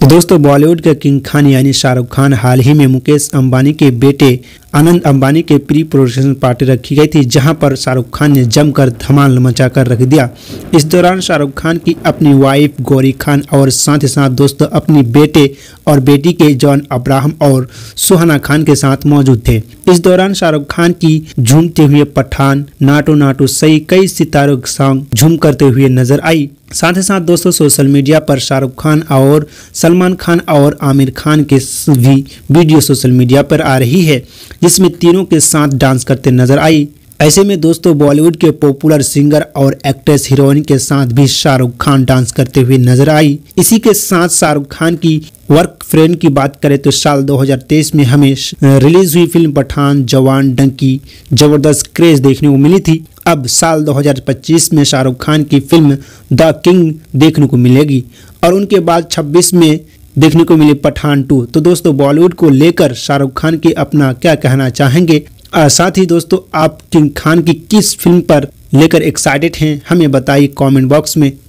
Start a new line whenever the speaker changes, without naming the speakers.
तो दोस्तों बॉलीवुड के किंग खान यानी शाहरुख खान हाल ही में मुकेश अंबानी के बेटे आनंद अंबानी के प्री प्रोडक्शन पार्टी रखी गई थी, जहां पर शाहरुख खान ने जमकर धमाल मचा कर रख दिया। इस दौरान शाहरुख खान की अपनी वाइफ गौरी खान और साथ ही साथ दोस्तों अपनी बेटे और बेटी के जॉन अब्राहम और सुहाना खान के साथ मौजूद थे। इस दौरान शाहरुख खान की झूमते हुए पठान, नाटो नाटो सही कई सितारों सॉन्ग झूम करते हुए नजर आई। साथ ही साथ दोस्तों सोशल मीडिया पर शाहरुख खान और सलमान खान और आमिर खान के भी वीडियो सोशल मीडिया पर आ रही है, जिसमें तीनों के साथ डांस करते नजर आई। ऐसे में दोस्तों बॉलीवुड के पॉपुलर सिंगर और एक्ट्रेस हीरोइन के साथ भी शाहरुख खान डांस करते हुए नजर आई। इसी के साथ शाहरुख खान की वर्क फ्रेंड की बात करें तो साल 2023 में हमें रिलीज हुई फिल्म पठान, जवान, डंकी जबरदस्त क्रेज देखने को मिली थी। अब साल 2025 में शाहरुख खान की फिल्म द किंग देखने को मिलेगी और उनके बाद 26 में देखने को मिली पठान 2। तो दोस्तों बॉलीवुड को लेकर शाहरुख खान के अपना क्या कहना चाहेंगे, साथ ही दोस्तों आप किंग खान की किस फिल्म पर लेकर एक्साइटेड हैं, हमें बताइए कमेंट बॉक्स में।